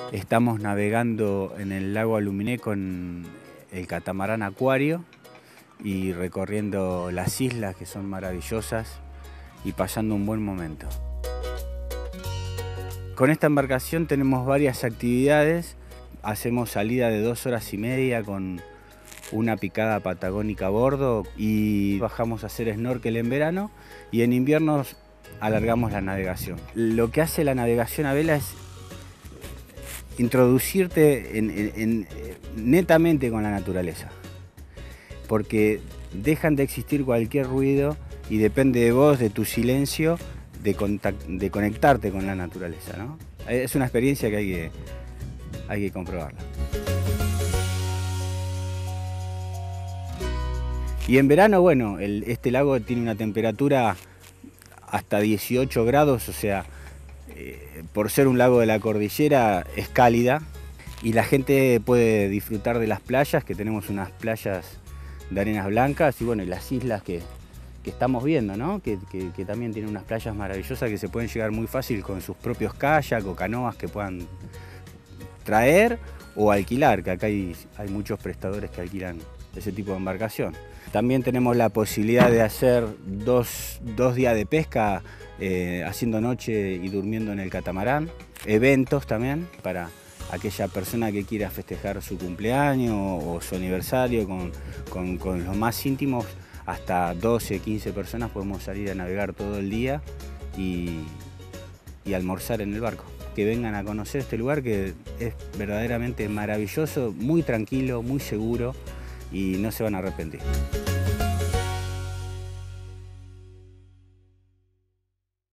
Estamos navegando en el lago Aluminé con el catamarán Acuario y recorriendo las islas, que son maravillosas, y pasando un buen momento. Con esta embarcación tenemos varias actividades. Hacemos salida de 2 horas y media con una picada patagónica a bordo y bajamos a hacer snorkel en verano, y en invierno alargamos la navegación. Lo que hace la navegación a vela es introducirte netamente con la naturaleza, porque dejan de existir cualquier ruido y depende de vos, de tu silencio, de conectarte con la naturaleza, ¿no? Es una experiencia que hay que comprobarla. Y en verano, bueno, este lago tiene una temperatura hasta 18 grados, o sea, por ser un lago de la cordillera es cálida, y la gente puede disfrutar de las playas, que tenemos unas playas de arenas blancas, y bueno, y las islas que estamos viendo, ¿no? Que también tienen unas playas maravillosas que se pueden llegar muy fácil con sus propios kayak o canoas que puedan traer o alquilar, que acá hay muchos prestadores que alquilan ese tipo de embarcación. También tenemos la posibilidad de hacer dos días de pesca, haciendo noche y durmiendo en el catamarán. Eventos también para aquella persona que quiera festejar su cumpleaños o su aniversario con los más íntimos. Hasta 12, 15 personas podemos salir a navegar todo el día y almorzar en el barco. Que vengan a conocer este lugar, que es verdaderamente maravilloso, muy tranquilo, muy seguro, y no se van a arrepentir.